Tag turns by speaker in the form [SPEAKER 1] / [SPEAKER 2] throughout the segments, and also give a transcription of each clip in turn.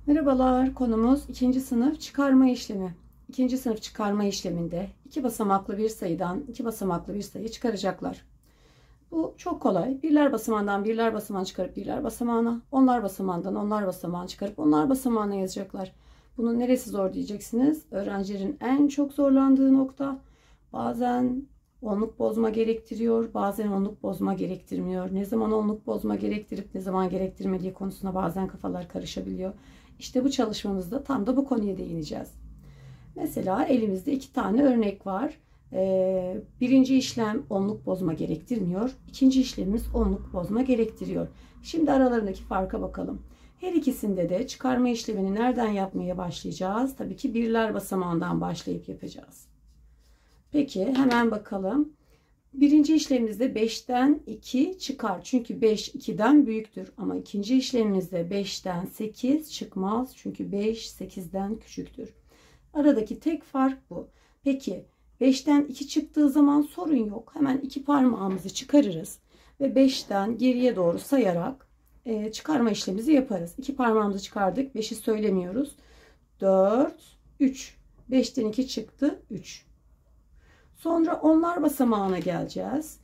[SPEAKER 1] Merhabalar, konumuz ikinci sınıf çıkarma işlemi. İkinci sınıf çıkarma işleminde iki basamaklı bir sayıdan iki basamaklı bir sayı çıkaracaklar. Bu çok kolay. Birler basamağından birler basamağını çıkarıp birler basamağına, onlar basamağından onlar basamağını çıkarıp onlar basamağına yazacaklar. Bunun neresi zor diyeceksiniz. Öğrencilerin en çok zorlandığı nokta. Bazen onluk bozma gerektiriyor, bazen onluk bozma gerektirmiyor. Ne zaman onluk bozma gerektirip ne zaman gerektirmediği konusuna bazen kafalar karışabiliyor. İşte bu çalışmamızda tam da bu konuya değineceğiz. Mesela elimizde iki tane örnek var. Birinci işlem onluk bozma gerektirmiyor. İkinci işlemimiz onluk bozma gerektiriyor. Şimdi aralarındaki farka bakalım. Her ikisinde de çıkarma işlemini nereden yapmaya başlayacağız? Tabii ki birler basamağından başlayıp yapacağız. Peki hemen bakalım. Birinci işlemimizde 5'ten 2 çıkar. Çünkü 5 2'den büyüktür. Ama ikinci işlemimizde 5'ten 8 çıkmaz. Çünkü 5 8'den küçüktür. Aradaki tek fark bu. Peki 5'ten 2 çıktığı zaman sorun yok. Hemen iki parmağımızı çıkarırız. Ve 5'ten geriye doğru sayarak çıkarma işlemimizi yaparız. İki parmağımızı çıkardık. 5'i söylemiyoruz. 4, 3. 5'ten 2 çıktı. 3. Sonra onlar basamağına geleceğiz.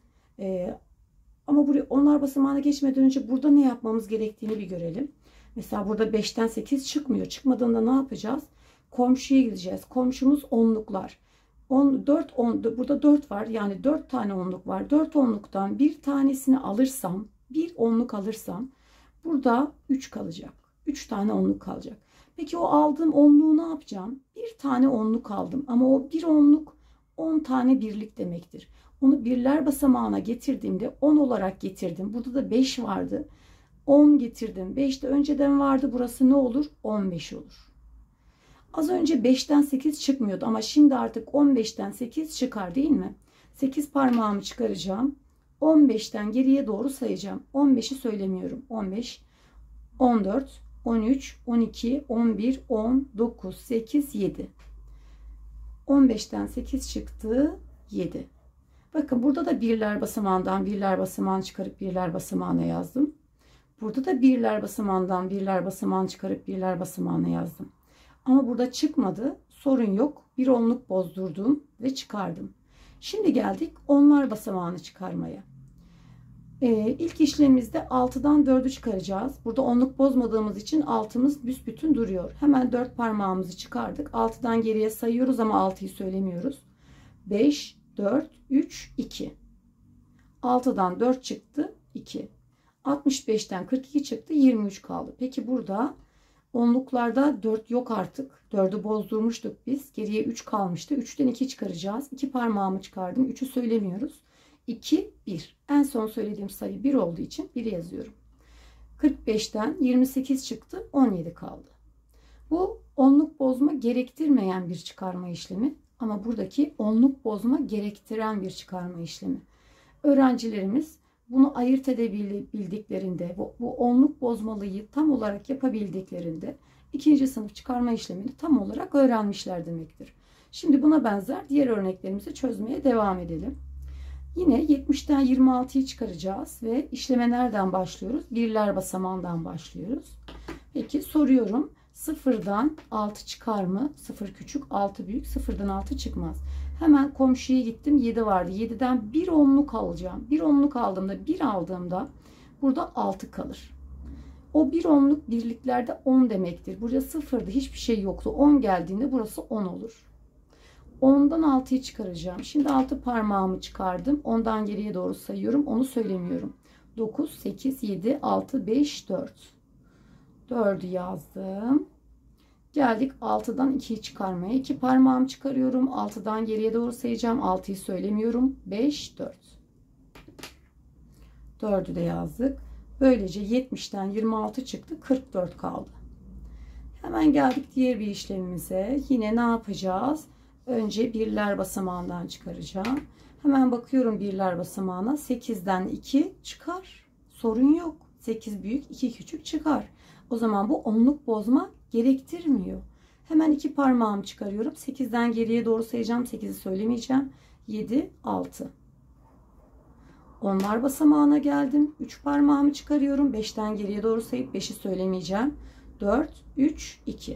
[SPEAKER 1] Ama buraya onlar basamağına geçmeden önce burada ne yapmamız gerektiğini bir görelim. Mesela burada 5'ten 8 çıkmıyor. Çıkmadığında ne yapacağız? Komşuya gideceğiz. Komşumuz onluklar. 4 burada 4 var. Yani 4 tane onluk var. 4 onluktan bir tanesini alırsam, bir onluk alırsam burada 3 kalacak. 3 tane onluk kalacak. Peki o aldığım onluğu ne yapacağım? Bir tane onluk aldım. Ama o bir onluk 10 tane birlik demektir. Onu birler basamağına getirdiğimde 10 olarak getirdim. Burada da 5 vardı. 10 getirdim. 5 de önceden vardı. Burası ne olur? 15 olur. Az önce 5'ten 8 çıkmıyordu ama şimdi artık 15'ten 8 çıkar değil mi? 8 parmağımı çıkaracağım. 15'ten geriye doğru sayacağım. 15'i söylemiyorum. 15, 14, 13, 12, 11, 10, 9, 8, 7. 15'ten 8 çıktı. 7. Bakın burada da birler basamağından birler basamağını çıkarıp birler basamağına yazdım. Burada da birler basamağından birler basamağını çıkarıp birler basamağına yazdım. Ama burada çıkmadı. Sorun yok. Bir onluk bozdurdum ve çıkardım. Şimdi geldik onlar basamağını çıkarmaya. İlk işlemimizde 6'dan 4'ü çıkaracağız. Burada onluk bozmadığımız için 6'mız büsbütün duruyor. Hemen 4 parmağımızı çıkardık. 6'dan geriye sayıyoruz ama 6'yı söylemiyoruz. 5, 4, 3, 2. 6'dan 4 çıktı. 2. 65'ten 42 çıktı. 23 kaldı. Peki burada onluklarda 4 yok artık. 4'ü bozdurmuştuk biz. Geriye 3 kalmıştı. 3'ten 2 çıkaracağız. 2 parmağımı çıkardım. 3'ü söylemiyoruz. 2, 1. En son söylediğim sayı 1 olduğu için 1 yazıyorum. 45'ten 28 çıktı. 17 kaldı. Bu onluk bozma gerektirmeyen bir çıkarma işlemi. Ama buradaki onluk bozma gerektiren bir çıkarma işlemi. Öğrencilerimiz bunu ayırt edebildiklerinde, bu onluk bozmalıyı tam olarak yapabildiklerinde ikinci sınıf çıkarma işlemini tam olarak öğrenmişler demektir. Şimdi buna benzer diğer örneklerimizi çözmeye devam edelim. Yine 70'ten 26'yı çıkaracağız ve işleme nereden başlıyoruz? Birler basamağından başlıyoruz. Peki soruyorum. 0'dan 6 çıkar mı? 0 küçük, 6 büyük. 0'dan 6 çıkmaz. Hemen komşuya gittim. 7 vardı. 7'den bir onluk alacağım. Bir onluk aldığımda, bir aldığımda burada 6 kalır. O bir onluk birliklerde 10 demektir. Burada 0'dı. Hiçbir şey yoktu. 10 geldiğinde burası 10 olur. 10'dan 6'yı çıkaracağım. Şimdi 6 parmağımı çıkardım. 10'dan geriye doğru sayıyorum. Onu söylemiyorum. 9, 8, 7, 6, 5, 4. 4'ü yazdım. Geldik 6'dan 2'yi çıkarmaya. 2 parmağımı çıkarıyorum. 6'dan geriye doğru sayacağım. 6'yı söylemiyorum. 5, 4. 4'ü de yazdık. Böylece 70'ten 26 çıktı. 44 kaldı. Hemen geldik diğer bir işlemimize. Yine ne yapacağız? Önce birler basamağından çıkaracağım. Hemen bakıyorum birler basamağına. 8'den 2 çıkar. Sorun yok. 8 büyük, 2 küçük çıkar. O zaman bu onluk bozma gerektirmiyor. Hemen 2 parmağımı çıkarıyorum. 8'den geriye doğru sayacağım. 8'i söylemeyeceğim. 7, 6. Onlar basamağına geldim. 3 parmağımı çıkarıyorum. 5'ten geriye doğru sayıp 5'i söylemeyeceğim. 4, 3, 2.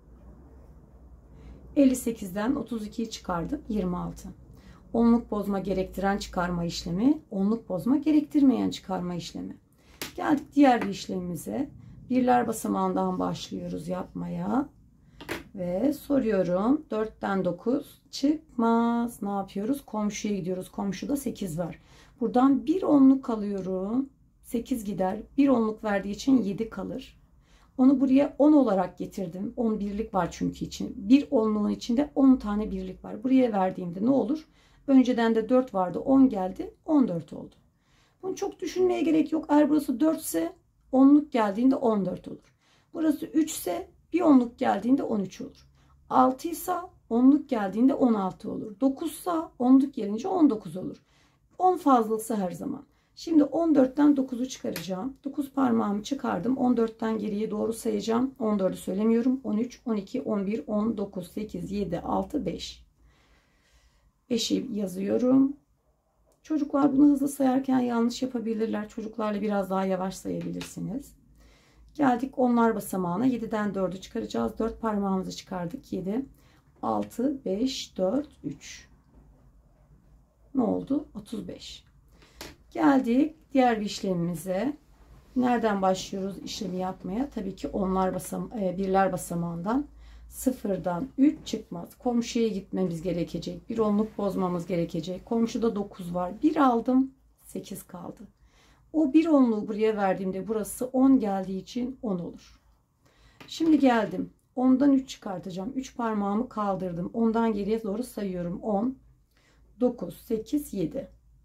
[SPEAKER 1] 58'den 32'yi çıkardım. 26. Onluk bozma gerektiren çıkarma işlemi, onluk bozma gerektirmeyen çıkarma işlemi. Geldik diğer bir işlemimize. Birler basamağından başlıyoruz yapmaya. Ve soruyorum. 4'ten 9 çıkmaz. Ne yapıyoruz? Komşuya gidiyoruz. Komşuda 8 var. Buradan bir onluk alıyorum. 8 gider. Bir onluk verdiği için 7 kalır. Onu buraya 10 olarak getirdim. 10 birlik var çünkü için. Bir onluğun içinde 10 tane birlik var. Buraya verdiğimde ne olur? Önceden de 4 vardı. 10 geldi. 14 oldu. Bunu çok düşünmeye gerek yok. Eğer burası 4 ise onluk geldiğinde 14 olur. Burası 3 ise bir onluk geldiğinde 13 olur. 6 ise onluk geldiğinde 16 olur. 9 ise onluk gelince 19 olur. 10 fazlası her zaman. Şimdi 14'ten 9'u çıkaracağım. 9 parmağımı çıkardım. 14'ten geriye doğru sayacağım. 14'ü söylemiyorum. 13, 12, 11, 10, 9, 8, 7, 6, 5. 5'i yazıyorum. Çocuklar bunu hızlı sayarken yanlış yapabilirler. Çocuklarla biraz daha yavaş sayabilirsiniz. Geldik onlar basamağına. 7'den 4'ü çıkaracağız. 4 parmağımızı çıkardık. 7, 6, 5, 4, 3. Ne oldu? 35. Geldik diğer bir işlemimize. Nereden başlıyoruz işlemi yapmaya? Tabii ki birler basamağından. 0'dan 3 çıkmaz. Komşuya gitmemiz gerekecek. Bir onluk bozmamız gerekecek. Komşuda 9 var. 1 aldım. 8 kaldı. O bir onluğu buraya verdiğimde burası 10 geldiği için 10 olur. Şimdi geldim. 10'dan 3 çıkartacağım. 3 parmağımı kaldırdım. 10'dan geriye doğru sayıyorum. 10, 9, 8, 7.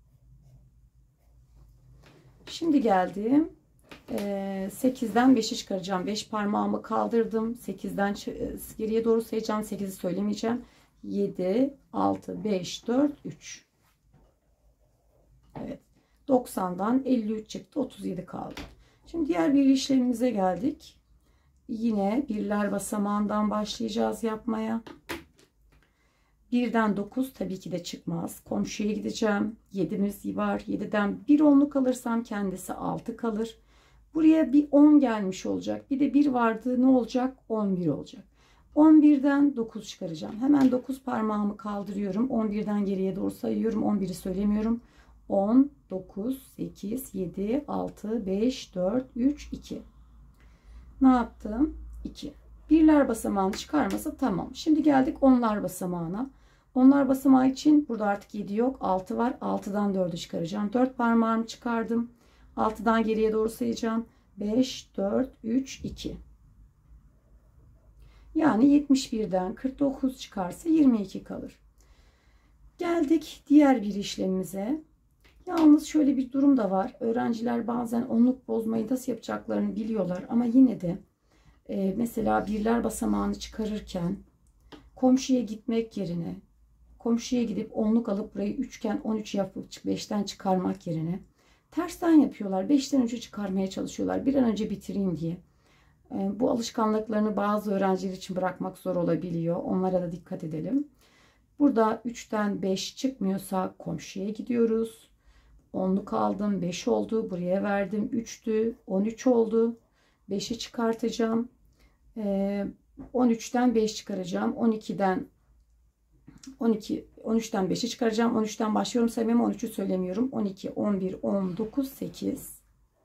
[SPEAKER 1] Şimdi geldim. 8'den 5'i çıkaracağım. 5 parmağımı kaldırdım. 8'den geriye doğru sayacağım. 8'i söylemeyeceğim. 7, 6, 5, 4, 3. Evet. 90'dan 53 çıktı. 37 kaldı. Şimdi diğer bir işlemimize geldik. Yine birler basamağından başlayacağız yapmaya. 1'den 9 tabii ki de çıkmaz. Komşuya gideceğim. 7'miz var. 7'den bir onluk alırsam kendisi 6 kalır. Buraya bir 10 gelmiş olacak. Bir de 1 vardı. Ne olacak? 11 olacak. 11'den 9 çıkaracağım. Hemen 9 parmağımı kaldırıyorum. 11'den geriye doğru sayıyorum. 11'i söylemiyorum. 10, 9, 8, 7, 6, 5, 4, 3, 2. Ne yaptım? 2. Birler basamağını çıkarması tamam. Şimdi geldik onlar basamağına. Onlar basamağı için burada artık 7 yok. 6 var. 6'dan 4'ü çıkaracağım. 4 parmağımı çıkardım. 6'dan geriye doğru sayacağım. 5, 4, 3, 2. Yani 71'den 49 çıkarsa 22 kalır. Geldik diğer bir işlemimize. Yalnız şöyle bir durum da var. Öğrenciler bazen onluk bozmayı nasıl yapacaklarını biliyorlar. Ama yine de mesela birler basamağını çıkarırken komşuya gitmek yerine komşuya gidip onluk alıp burayı üçgen 13 yapıp 5'ten çıkarmak yerine tersten yapıyorlar. 5'ten 3'ü çıkarmaya çalışıyorlar. Bir an önce bitireyim diye. Bu alışkanlıklarını bazı öğrenciler için bırakmak zor olabiliyor. Onlara da dikkat edelim. Burada 3'ten 5 çıkmıyorsa komşuya gidiyoruz. Onluk aldım. 5 oldu. Buraya verdim. 3'tü. 13 oldu. 5'i çıkartacağım. 13'ten 5 çıkaracağım. 13'ten 5'i çıkaracağım. 13'ten başlıyorum saymaya. 13'ü söylemiyorum. 12, 11, 10, 9, 8.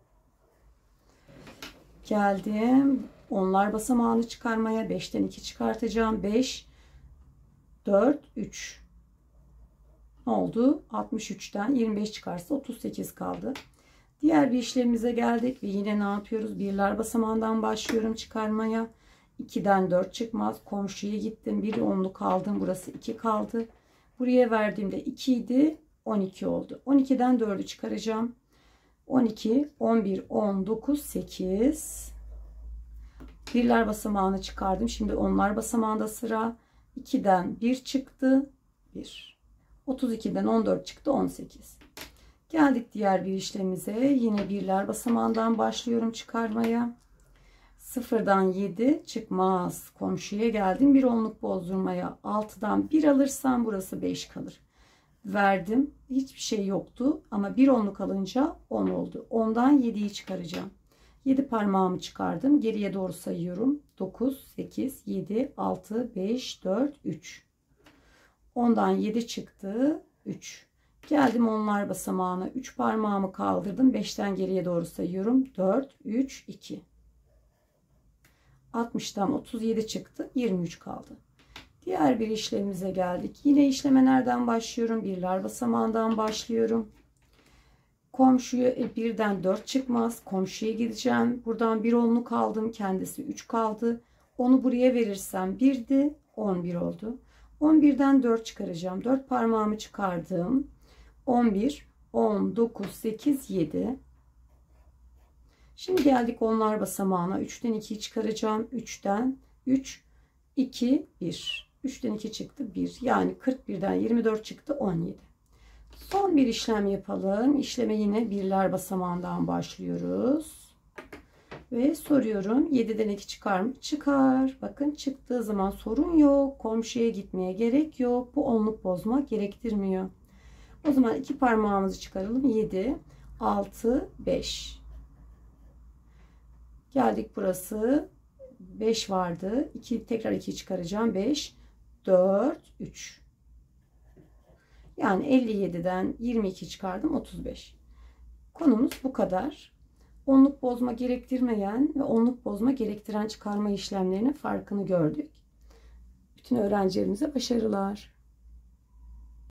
[SPEAKER 1] Geldim. Onlar basamağını çıkarmaya. 5'ten 2 çıkartacağım. 5, 4, 3. Ne oldu? 63'ten 25 çıkarsa 38 kaldı. Diğer bir işlemimize geldik ve yine ne yapıyoruz? Birler basamağından başlıyorum çıkarmaya. 2'den 4 çıkmaz. Komşuya gittim. Bir onluk aldım. Burası 2 kaldı. Buraya verdiğimde 2 idi. 12 oldu. 12'den 4'ü çıkaracağım. 12, 11, 10, 9, 8. Birler basamağını çıkardım. Şimdi onlar basamağında sıra. 2'den 1 çıktı. 1. 32'den 14 çıktı. 18. Geldik diğer bir işlemimize. Yine birler basamağından başlıyorum çıkarmaya. 0'dan 7 çıkmaz. Komşuya geldim. Bir onluk bozdurmaya. 6'dan 1 alırsam burası 5 kalır. Verdim. Hiçbir şey yoktu. Ama bir onluk alınca 10 oldu. 10'dan 7'yi çıkaracağım. 7 parmağımı çıkardım. Geriye doğru sayıyorum. 9, 8, 7, 6, 5, 4, 3. 10'dan 7 çıktı. 3. Geldim onlar basamağına. 3 parmağımı kaldırdım. 5'ten geriye doğru sayıyorum. 4, 3, 2. 60'tan 37 çıktı. 23 kaldı. Diğer bir işlemimize geldik. Yine işleme nereden başlıyorum? Birler basamağından başlıyorum. Komşuya birden 4 çıkmaz. Komşuya gideceğim. Buradan bir onluk aldım. Kendisi 3 kaldı. Onu buraya verirsem 1'di. 11 oldu. 11'den 4 çıkaracağım. 4 parmağımı çıkardım. 11, 10, 9, 8, 7. Şimdi geldik onlar basamağına. 3'ten 2'yi çıkaracağım. 3'ten 3, 2, 1. 3'ten 2 çıktı 1. Yani 41'den 24 çıktı 17. Son bir işlem yapalım. İşleme yine birler basamağından başlıyoruz. Ve soruyorum. 7'den 2 çıkar mı? Çıkar. Bakın çıktığı zaman sorun yok. Komşuya gitmeye gerek yok. Bu onluk bozma gerektirmiyor. O zaman 2 parmağımızı çıkaralım. 7, 6, 5. Geldik burası. 5 vardı. 2, tekrar 2 çıkaracağım. 5, 4, 3. Yani 57'den 22 çıkardım. 35. Konumuz bu kadar. Onluk bozma gerektirmeyen ve onluk bozma gerektiren çıkarma işlemlerinin farkını gördük. Bütün öğrencilerimize başarılar.